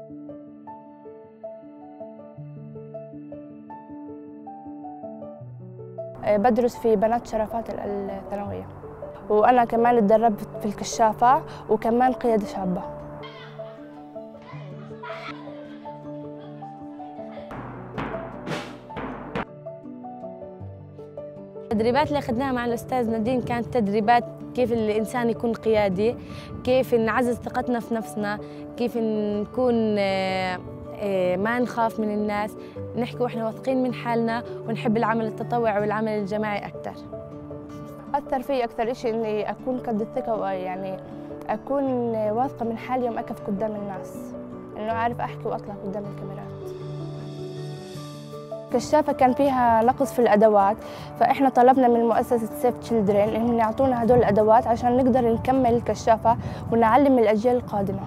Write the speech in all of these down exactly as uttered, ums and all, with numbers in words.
بدرس في بنات شرفات الثانوية، وأنا كمان اتدربت في الكشافة وكمان قيادة شابة. التدريبات اللي أخذناها مع الأستاذ نادين كانت تدريبات كيف الإنسان يكون قيادي، كيف نعزز ثقتنا في نفسنا، كيف نكون ما نخاف من الناس، نحكي وإحنا واثقين من حالنا ونحب العمل التطوعي والعمل الجماعي أكثر. أثر في أكثر شيء إني أكون قد الثقة، يعني أكون واثقة من حالي يوم أقف قدام الناس، إنه أعرف أحكي وأطلع قدام الكاميرات. كشافة كان فيها نقص في الأدوات، فإحنا طلبنا من مؤسسة سيف تشيلدرن إنهم يعطونا هدول الأدوات عشان نقدر نكمل الكشافة ونعلم الأجيال القادمة.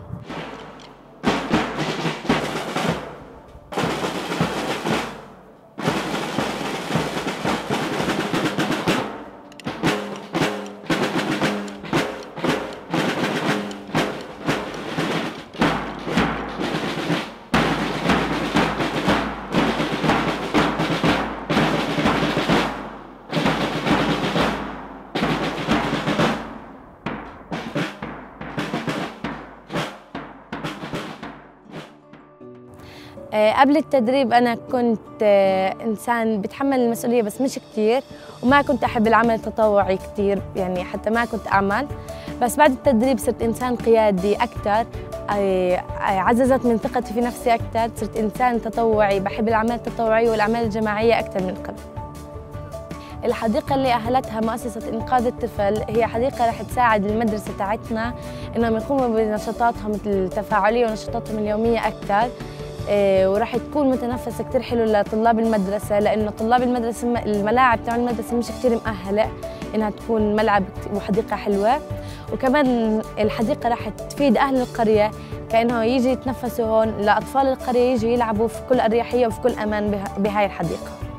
قبل التدريب أنا كنت إنسان بتحمل المسؤولية بس مش كتير، وما كنت أحب العمل التطوعي كتير، يعني حتى ما كنت أعمل. بس بعد التدريب صرت إنسان قيادي أكتر، عززت من ثقتي في نفسي أكتر، صرت إنسان تطوعي بحب الأعمال التطوعية والأعمال الجماعية أكتر من قبل. الحديقة اللي أهلتها مؤسسة إنقاذ الطفل هي حديقة رح تساعد المدرسة تاعتنا إنهم يقوموا بنشاطاتهم التفاعلية ونشاطاتهم اليومية أكتر، وراح تكون متنفسة كتير حلو لطلاب المدرسة، لأنه طلاب المدرسة الملاعب تاع المدرسة مش كتير مؤهلة إنها تكون ملعب وحديقة حلوة. وكمان الحديقة راح تفيد أهل القرية كأنه يجي يتنفسوا هون، لأطفال القرية يجوا يلعبوا في كل أريحية وفي كل أمان بهاي الحديقة.